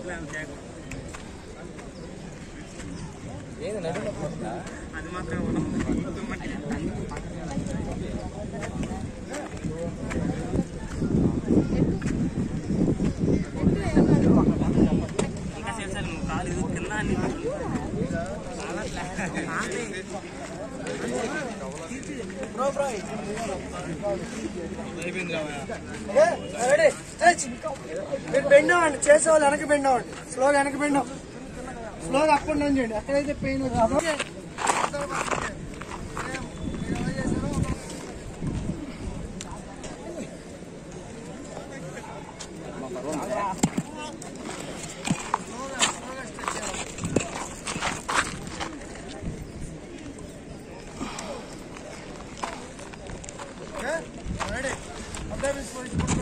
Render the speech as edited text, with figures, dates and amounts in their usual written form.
అది మాత్రం ఇంకా చేశాను నువ్వు కాలు ఇది కింద అని మీరు బెండ్ అవ్వండి, చేసేవాళ్ళు వెనక్కి బెండ్ అవ్వండి, స్లోగా వెనక్కి బెండ్ స్లోగా అప్ అండ్ డౌన్ చేయండి. ఎక్కడైతే పెయిన్ వచ్చిందో రెడీ.